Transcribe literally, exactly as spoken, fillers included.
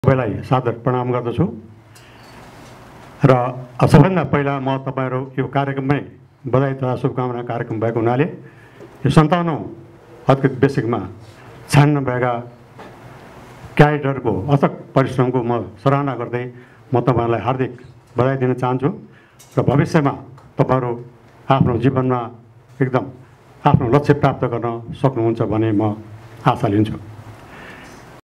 सबैलाई सादर प्रणाम गर्दछु र सबैभन्दा पहिला म तपाईहरु यो कार्यक्रममै बधाई तथा शुभकामना कार्यक्रम भएको हुनाले यो सन्ताउन्नौ अधिकृत बेसिकमा छान्न भएका क्याडेटहरुको अथक परिश्रमको म सराहना गर्दै म तपाईहरुलाई हार्दिक बधाई दिन चाहन्छु र भविष्यमा तपाईहरु आफ्नो जीवनमा एकदम आफ्नो लक्ष्य प्राप्त गर्न सक्नुहुन्छ भन्ने म आशा लिन्छु।